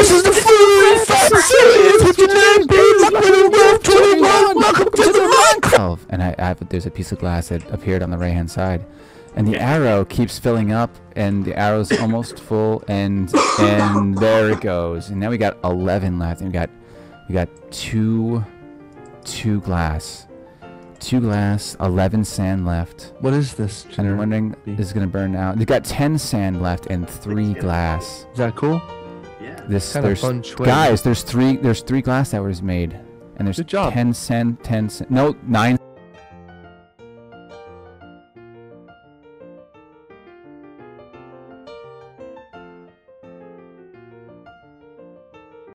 This is the free series with Generikb, Luclin, 21. Welcome to the Minecraft. And there's a piece of glass that appeared on the right hand side, and the arrow keeps filling up, and the arrow's almost full, and there it goes. And now we got 11 left, and we got two glass. 2 glass, 11 sand left. What is this? And I'm wondering, this is gonna burn out. You got 10 sand left and 3 glass. Is that cool? Yeah. There's guys, there's 3 glass that was made, and there's Good job. 10 sand, no 9.